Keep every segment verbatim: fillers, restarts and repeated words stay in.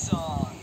song.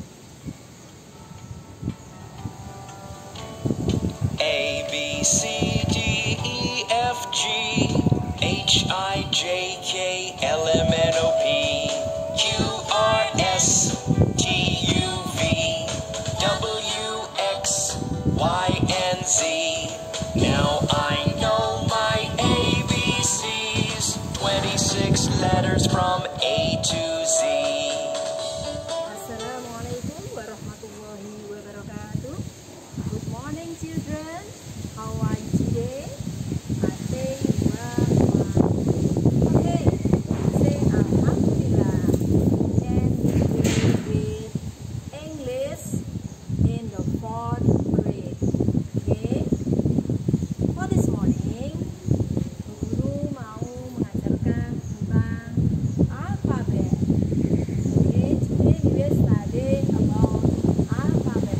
A, B, C, D, E, F, G, H, I, J, K, L, M, N, O, P, Q, R, S, T, U, V, W, X, Y, and Z. Now I know my A B Cs, twenty-six letters from A to Z. Assalamualaikum warahmatullahi wabarakatuh. Good morning, children. How are you today? I say well. Okay, say Alhamdulillah. And we will read English in the fourth grade. Okay. For this morning, guru mau mengajarkan tentang alfabet. Okay, today we will study about alphabet.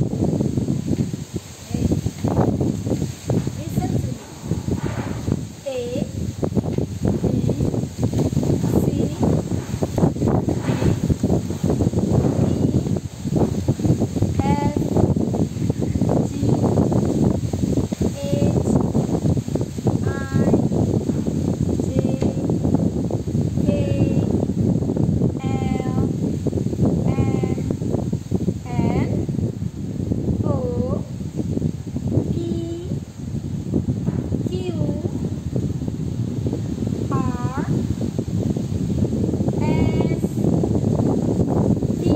Okay, listen to me. A, B, C, D, E, F, G, H, I, J, K, L, M, N, O, P, Q, R, S, T,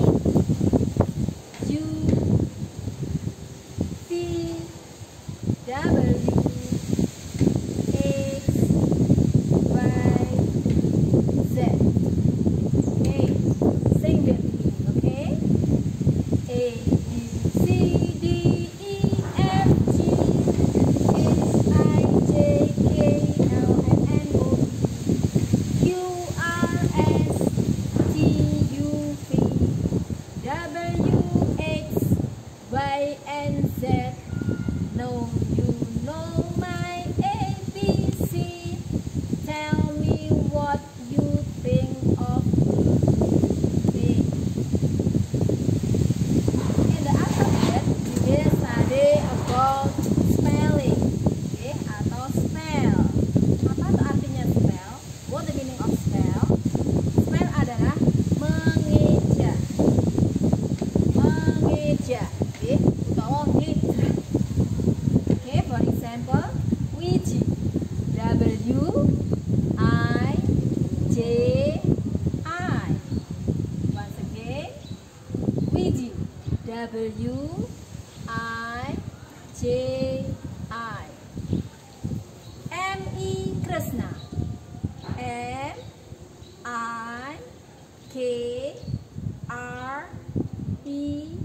U, V, W, X, Y, Z. Okay, sing with me, okay? A, B, C, D, E, F, G, H, I, J, K, L, M, N, O, Q, R, S, T, U, V, W, X, Y, and Z. Know you know my A B C. Tell me what you think of me. In the alphabet, we will study about spelling, okay, atau spell. Apa itu artinya spell? What the meaning of spell? Spell adalah mengeja, mengeja, okay, utawa hijrah. Okay, for example, Ouija, W I J I. Once again, Ouija, W I J I. M E Krishna, M I K R E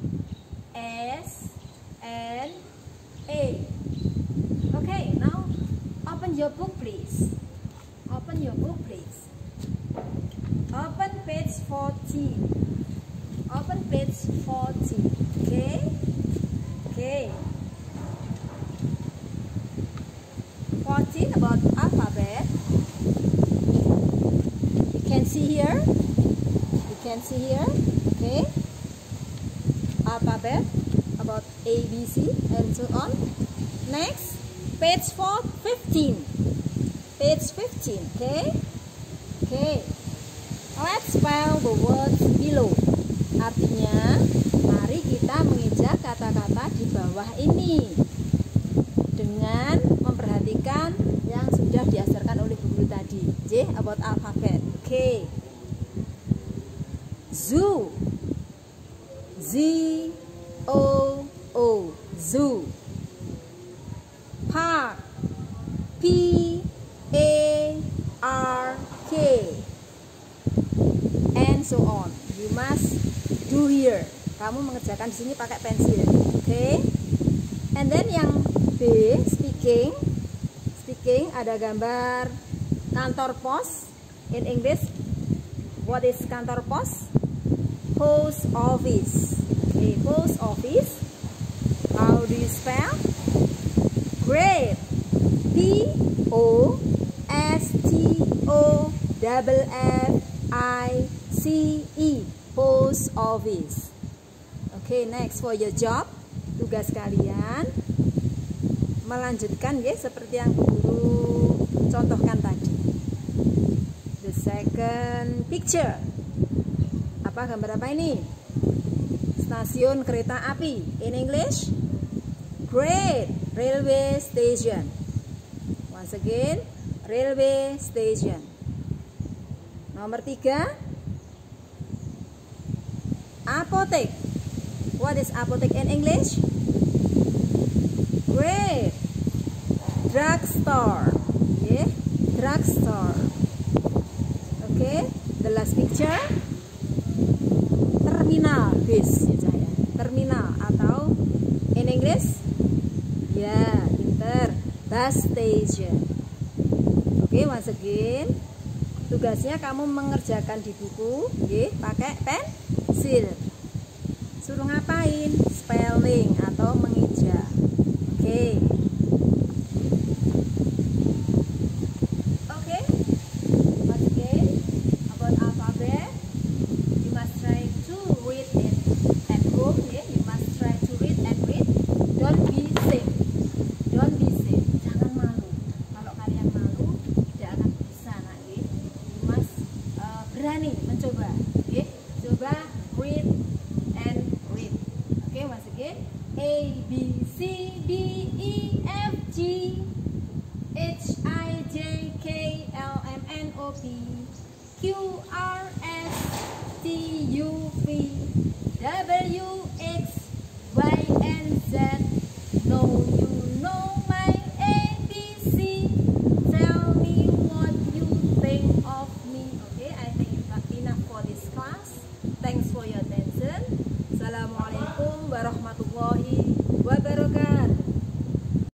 S N A. Okay, now open your book, please. Open your book, please. Open page fourteen. Open page fourteen. Okay? Okay. fourteen about alphabet. You can see here. You can see here. Okay? Alphabet about A, B, C, and so on. Next, page four, fifteen. Page fifteen, okay? Okay. Let's spell the words below. Artinya, mari kita mengeja kata-kata di bawah ini dengan memperhatikan yang sudah diajarkan oleh guru tadi. J about alphabet. Okay. Zoo. Z O O. Zoo. Park, P A R K, and so on. You must do here. Kamu mengerjakan di sini pakai pensil, oke? Okay? And then yang B, speaking, speaking ada gambar kantor pos. In English, what is kantor pos? Post office. Okay, post office. How do you spell? Great. P O S T O F F I C E. post office. Oke, okay, next for your job. Tugas kalian melanjutkan ya seperti yang guru contohkan tadi. The second picture. Apa gambar apa ini? Stasiun kereta api. In English? Great. Railway station. Once again, railway station. Nomor tiga, apotek. What is apotek in English? Great. Drugstore. Okay. Drugstore. Okay. The last picture, terminal bis. Terminal atau in English? Ya, yeah, pinter. Bus station. Oke, okay, once again, tugasnya kamu mengerjakan di buku, okay, pakai pensil. Suruh ngapain? Spelling atau mengeja. Oke. Okay. Oke. Okay. Once again, about alphabet, you must try to read it at home. Yeah? You must try to read and read. Don't be safe. Don't be safe. Jangan malu. Kalau kalian malu, tidak akan bisa nanti. You must uh, berani mencoba. Okay? Coba read and read. Okay, once again. A, B, C, D, E, F, G, H, I, J, K, L, M, N, O, P, Q, R, S, T, U, V, W, X, Y, and Z. Know you know my A B C. Tell me what you think of me. Okay, I think it's enough for this class. Thanks for your attention. Assalamualaikum warahmatullahi wabarakatuh.